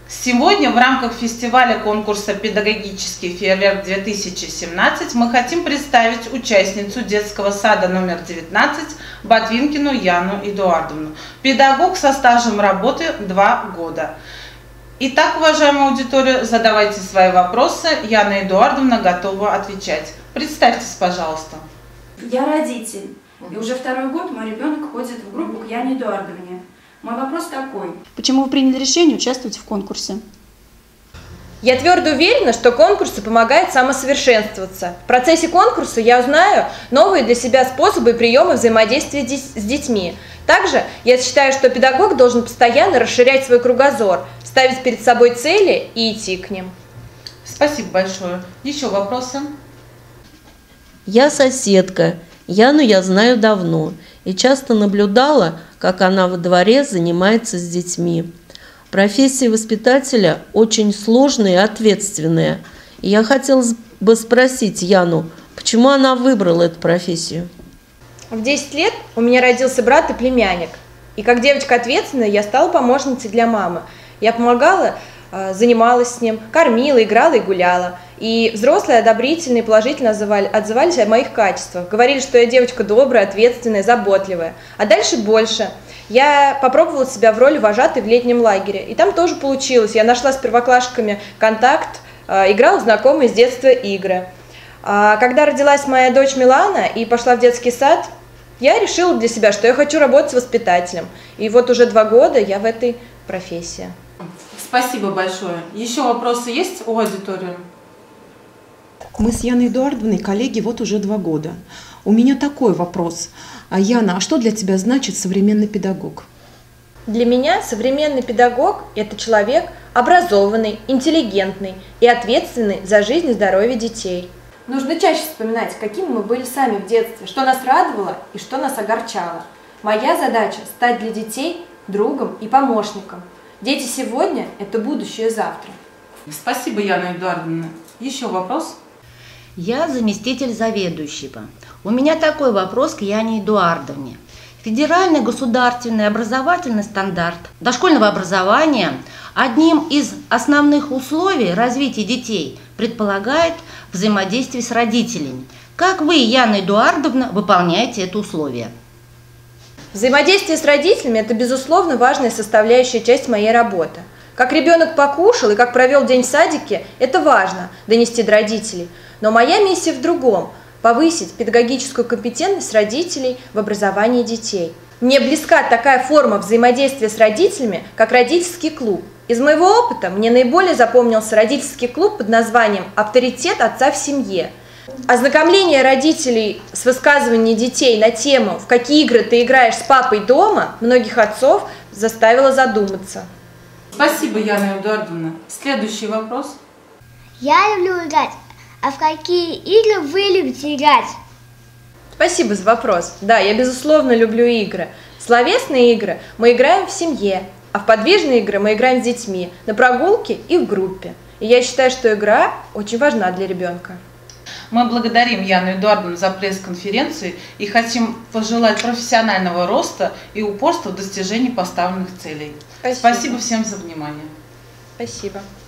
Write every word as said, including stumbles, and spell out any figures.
Сегодня в рамках фестиваля конкурса «Педагогический фейерверк-две тысячи семнадцать» мы хотим представить участницу детского сада номер девятнадцать Ботвинкину Яну Эдуардовну, педагог со стажем работы два года. Итак, уважаемая аудитория, задавайте свои вопросы, Яна Эдуардовна готова отвечать. Представьтесь, пожалуйста. Я родитель, и уже второй год мой ребенок ходит в группу к Яне Эдуардовне. Мой вопрос такой. Почему вы приняли решение участвовать в конкурсе? Я твердо уверена, что конкурсы помогают самосовершенствоваться. В процессе конкурса я узнаю новые для себя способы и приемы взаимодействия с детьми. Также я считаю, что педагог должен постоянно расширять свой кругозор, ставить перед собой цели и идти к ним. Спасибо большое. Еще вопросы? Я соседка. Яну я знаю давно и часто наблюдала, как она во дворе занимается с детьми. Профессия воспитателя очень сложная и ответственная. И я хотела бы спросить Яну, почему она выбрала эту профессию? В десять лет у меня родился брат и племянник. И как девочка ответственная, я стала помощницей для мамы. Я помогала, занималась с ним, кормила, играла и гуляла. И взрослые одобрительно и положительно отзывали, отзывались о моих качествах. Говорили, что я девочка добрая, ответственная, заботливая. А дальше больше. Я попробовала себя в роли вожатой в летнем лагере. И там тоже получилось. Я нашла с первоклашками контакт, играла в знакомые с детства игры. А когда родилась моя дочь Милана и пошла в детский сад, я решила для себя, что я хочу работать воспитателем. И вот уже два года я в этой профессии. Спасибо большое. Еще вопросы есть у аудитории? Мы с Яной Эдуардовной коллеги вот уже два года. У меня такой вопрос. А Яна, а что для тебя значит современный педагог? Для меня современный педагог – это человек образованный, интеллигентный и ответственный за жизнь и здоровье детей. Нужно чаще вспоминать, какими мы были сами в детстве, что нас радовало и что нас огорчало. Моя задача – стать для детей другом и помощником. Дети сегодня – это будущее завтра. Спасибо, Яна Эдуардовна. Еще вопрос? Я заместитель заведующего. У меня такой вопрос к Яне Эдуардовне. Федеральный государственный образовательный стандарт дошкольного образования одним из основных условий развития детей предполагает взаимодействие с родителями. Как вы, Яна Эдуардовна, выполняете это условие? Взаимодействие с родителями – это, безусловно, важная составляющая часть моей работы. Как ребенок покушал и как провел день в садике – это важно донести до родителей. Но моя миссия в другом – повысить педагогическую компетентность родителей в образовании детей. Мне близка такая форма взаимодействия с родителями, как родительский клуб. Из моего опыта мне наиболее запомнился родительский клуб под названием «Авторитет отца в семье». Ознакомление родителей с высказыванием детей на тему «В какие игры ты играешь с папой дома» многих отцов заставило задуматься. Спасибо, Яна Эдуардовна. Следующий вопрос. Я люблю играть. А в какие игры вы любите играть? Спасибо за вопрос. Да, я безусловно люблю игры. Словесные игры мы играем в семье, а в подвижные игры мы играем с детьми, на прогулке и в группе. И я считаю, что игра очень важна для ребенка. Мы благодарим Яну Эдуардовну за пресс-конференцию и хотим пожелать профессионального роста и упорства в достижении поставленных целей. Спасибо. Спасибо всем за внимание. Спасибо.